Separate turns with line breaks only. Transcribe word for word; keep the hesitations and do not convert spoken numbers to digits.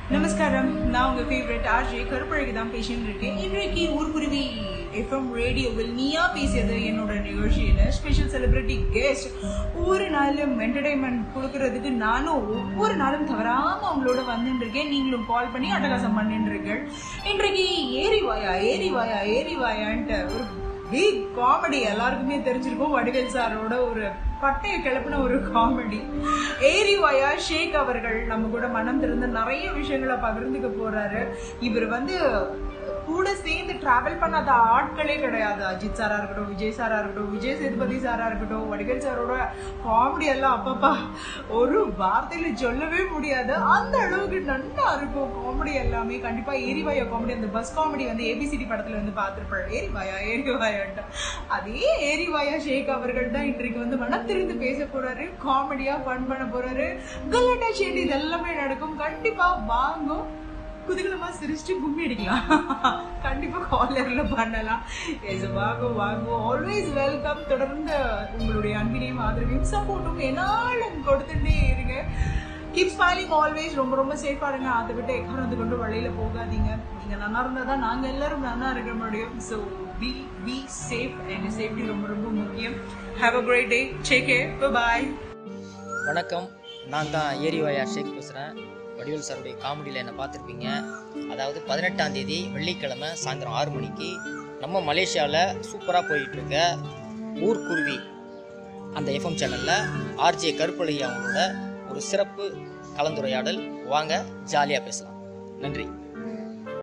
நமஸ்காரம். நான் உங்க ஃபேவரட் ஆர்ஜே கருப்பழகி தான் பேசிட்டு இருக்கேன். இன்றைக்கு ஊர்குருவி எஃப்எம் ரேடியோவில் நீயா பேசியது என்னோட நிகழ்ச்சியில ஸ்பெஷல் செலிபிரிட்டி கெஸ்ட் ஒவ்வொரு நாளும் என்டர்டைன்மெண்ட் கொடுக்கறதுக்கு நானும் ஒவ்வொரு நாளும் தவறாம அவங்களோட வந்துட்டு இருக்கேன். நீங்களும் கால் பண்ணி அட்டகாசம் பண்ணிட்டு இருக்கீங்க. இன்றைக்கு ஏரிவாயா ஏரிவாயா ஏரிவாயான்ட்டு ஒரு பிக் காமெடி எல்லாருக்குமே தெரிஞ்சிருக்கும். வடிவேல் சாரோட ஒரு பட்டையை கிளப்பின ஒரு காமெடி. ஏரிவாயா ஷேக் அவர்கள் நம்ம கூட மனம் திறந்து நிறைய விஷயங்களை பகிர்ந்துக்க போறாரு. இவர் வந்து கூட சேர்ந்து டிராவல் பண்ணாத ஆட்களே கிடையாது. அஜித் சாரா இருக்கட்டும், விஜய் சாரா இருக்கட்டும், விஜய் சேதுபதி சாரா இருக்கட்டும், வடிவேல் சாரோட காமெடி எல்லாம் அப்பப்பா ஒரு வார்த்தையில சொல்லவே முடியாது. அந்த அளவுக்கு நல்லா இருக்கும் காமெடி எல்லாமே. கண்டிப்பா ஏரிவாயா காமெடி, அந்த பஸ் காமெடி வந்து ஏபிசிடி படத்துல வந்து பார்த்திருப்பாரு. ஏரிவாயா ஏரிவாயான்ட்டு அதே ஏரிவாயா ஷேக் அவர்கள் தான் இன்றைக்கு வந்து மனம் திறந்து பேச போறாரு. காமெடியா ஃபன் பண்ண போறாரு. கலாட்டா சேட்டி இது எல்லாமே நடக்கும். கண்டிப்பா வாங்கும், குதூகலமா சிரிச்சுட்டு கும்மி அடிக்கலாம். கண்டிப்பா காலர்ல பண்ணலாம். வாங்க வாங்க, ஆல்வேஸ் வெல்கம். தொடர்ந்து உங்களுடைய அன்பினையும் ஆதரவையும் சப்போர்ட்டும் என்னாலும் கொடுத்துட்டே இருங்க. Keep smiling always. ரொம்ப ரொம்ப சேஃபா இருங்க. அதை விட்டு எக்காரணத்தை கொண்டு வழியில போகாதீங்க. நீங்க நல்லா இருந்தா தான் நாங்க எல்லாரும் நல்லா இருக்க முடியும். So be be safe. And safety ரொம்ப ரொம்ப முக்கியம். Have a great day. Take care. Bye.
வணக்கம், நான் தான் ஏரிவாயா ஷேக் பேசுகிறேன். வடிவேல் சாருடைய காமெடியில் என்னை பார்த்துருப்பீங்க. அதாவது பதினெட்டாம் தேதி வெள்ளிக்கிழமை சாயந்தரம் ஆறு மணிக்கு நம்ம மலேசியாவில் சூப்பராக போயிட்டுருக்க ஊர்குருவி அந்த எஃப்எம் சேனலில் ஆர்ஜே கருப்பழகி அவங்களோட ஒரு சிறப்பு கலந்துரையாடல். வாங்க, ஜாலியாக பேசலாம். நன்றி.